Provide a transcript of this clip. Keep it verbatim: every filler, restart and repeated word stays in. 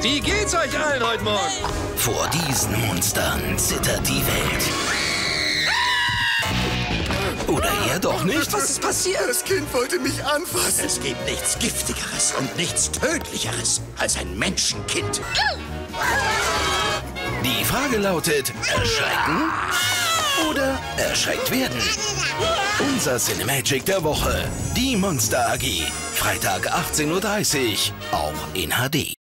Wie geht's euch allen heute Morgen? Vor diesen Monstern zittert die Welt. Oder eher doch nicht? Was ist passiert? Das Kind wollte mich anfassen. Es gibt nichts Giftigeres und nichts Tödlicheres als ein Menschenkind. Die Frage lautet, erschrecken oder erschreckt werden? Unser Cinemagic der Woche, die Monster A G. Freitag achtzehn Uhr dreißig, auch in H D.